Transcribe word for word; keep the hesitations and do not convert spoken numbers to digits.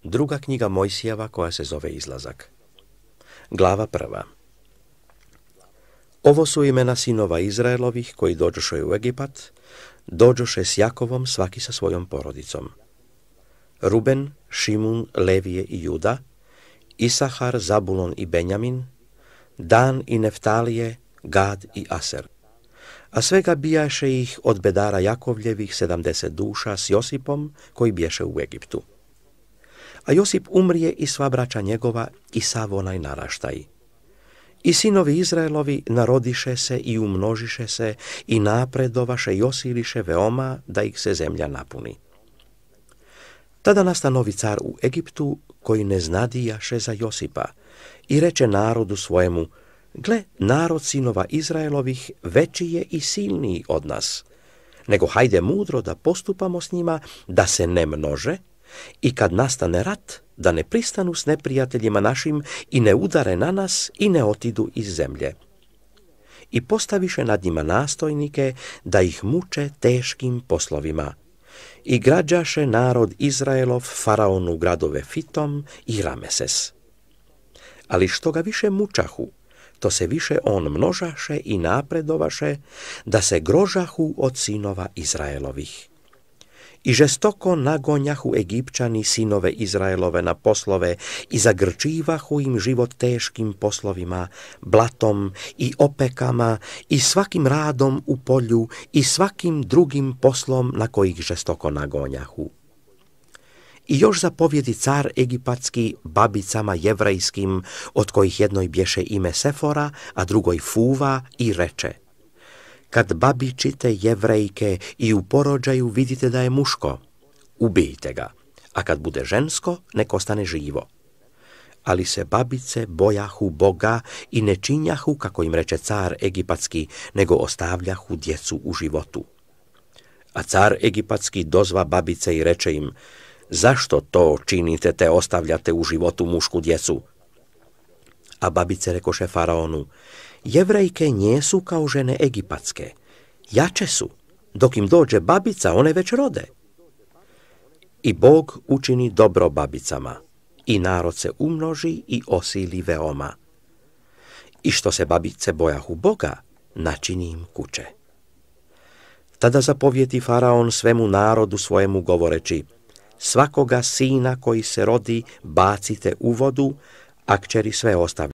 Druga knjiga Mojsijeva koja se zove Izlazak. Glava prva. Ovo su imena sinova Izraelovih koji dođoše u Egipat, dođoše s Jakovom svaki sa svojom porodicom. Ruben, Šimun, Levije i Juda, Isahar, Zabulon i Benjamin, Dan i Neftalije, Gad i Aser. A svega bijaše ih od bedara Jakovljevih sedamdeset duša s Josipom koji bješe u Egiptu. A Josip umrije i sva braća njegova i sav onaj naraštaj. I sinovi Izraelovi narodiše se i umnožiše se i napredovaše i osiliše veoma da ih se zemlja napuni. Tada nasta novi car u Egiptu koji ne znadijaše za Josipa i reče narodu svojemu: gle, narod sinova Izraelovih veći je i silniji od nas, nego hajde mudro da postupamo s njima, da se ne množe, i kad nastane rat, da ne pristanu s neprijateljima našim i ne udare na nas i ne otidu iz zemlje. I postaviše nad njima nastojnike da ih muče teškim poslovima. I građaše narod Izraelov faraonu gradove Fitom i Rameses. Ali što ga više mučahu, to se više on množaše i napredovaše, da se grožahu od sinova Izraelovih. I žestoko nagonjahu Egipćani sinove Izraelove na poslove i zagrčivahu im život teškim poslovima, blatom i opekama i svakim radom u polju i svakim drugim poslom na kojih žestoko nagonjahu. I još zapovjedi car egipatski babicama jevrejskim, od kojih jednoj bješe ime Sefora, a drugoj Fuva, i reče: kad babičite jevrejke i u porođaju vidite da je muško, ubijte ga, a kad bude žensko, nek ostane živo. Ali se babice bojahu Boga i ne činjahu, kako im reče car egipatski, nego ostavljahu djecu u životu. A car egipatski dozva babice i reče im: zašto to činite te ostavljate u životu mušku djecu? A babice rekoše faraonu: jevrejke njesu kao žene egipatske, jače su, dok im dođe babica, one već rode. I Bog učini dobro babicama, i narod se umnoži i osili veoma. I što se babice bojahu Boga, načini im kuće. Tada zapovjeti faraon svemu narodu svojemu govoreći: svakoga sina koji se rodi bacite u vodu, a kćeri sve ostavljaju.